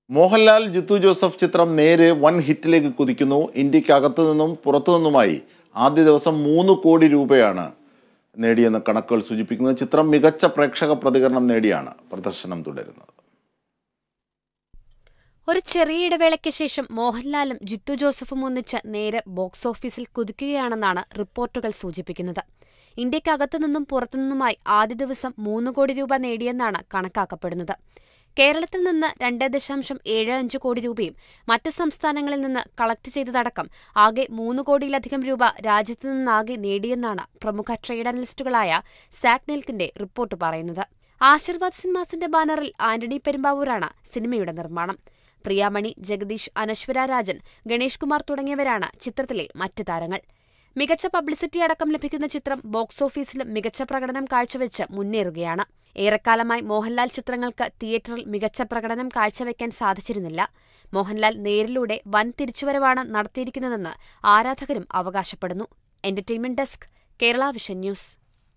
Mohanlal Jithu Joseph ചിത്രം നേരെ വൻ ഹിറ്റിലേക്ക് കുതിക്കുന്നു. ഇന്ത്യക്ക് അകത്തു നിന്നും പുറത്തു നിന്നുമായി ആദ്യ ദിവസം 3 കോടി രൂപയാണ് നേടിയെന്ന് കണക്കുകൾ സൂചിപ്പിക്കുന്നത്. ചിത്രം മികച്ച പ്രേക്ഷക പ്രതികരണം നേടിയാണ് പ്രദർശനം തുടരുന്നത്. ഒരു ചെറിയ ഇടവേളയ്ക്ക് ശേഷം മോഹൻലാലും ജിത്തു ജോസഫും ഒന്നിച്ച് നേരെ ബോക്സ് ഓഫീസിൽ കുതിക്കുകയാണെന്നാണ് റിപ്പോർട്ടുകൾ സൂചിപ്പിക്കുന്നത്. ഇന്ത്യക്കകത്തു നിന്നും പുറത്തുനിന്നുമായി ആദ്യ ദിവസം 3 കോടി രൂപ നേടിയെന്നാണ് കണക്കാക്കപ്പെടുന്നത്. കേരളത്തിൽ നിന്ന് 2.75 കോടി രൂപയും മറ്റ് സംസ്ഥാനങ്ങളിൽ നിന്ന് കളക്ട് ചെയ്തതടക്കം ആകെ 3 കോടിയിലധികം രൂപ രാജ്യത്തു നിന്നാകെ നേടിയെന്നാണ് പ്രമുഖ ട്രേഡ് അനലിസ്റ്റുകളായ സാക് നെൽക്കിന്റെ റിപ്പോർട്ട് പറയുന്നത്. ആശീർവാദ് സിനിമാസിന്റെ ബാനറിൽ ആന്റണി പെരുമ്പാവൂരാണ് സിനിമയുടെ നിർമ്മാണം. പ്രിയാമണി, ജഗദീഷ്, അനശ്വര രാജൻ, ഗണേഷ് കുമാർ തുടങ്ങിയവരാണ് ചിത്രത്തിലെ മറ്റ് താരങ്ങൾ. മികച്ച പബ്ലിസിറ്റി അടക്കം ലഭിക്കുന്ന ചിത്രം ബോക്സ് ഓഫീസിലും മികച്ച പ്രകടനം കാഴ്ചവെച്ച് മുന്നേറുകയാണ്. ഏറെക്കാലമായി മോഹൻലാൽ ചിത്രങ്ങൾക്ക് തിയേറ്ററിൽ മികച്ച പ്രകടനം കാഴ്ചവെക്കാൻ സാധിച്ചിരുന്നില്ല. മോഹൻലാൽ നേരിലൂടെ വൻ തിരിച്ചുവരവാണ് നടത്തിയിരിക്കുന്നതെന്ന് ആരാധകരും അവകാശപ്പെടുന്നു. Entertainment desk, Kerala vision news.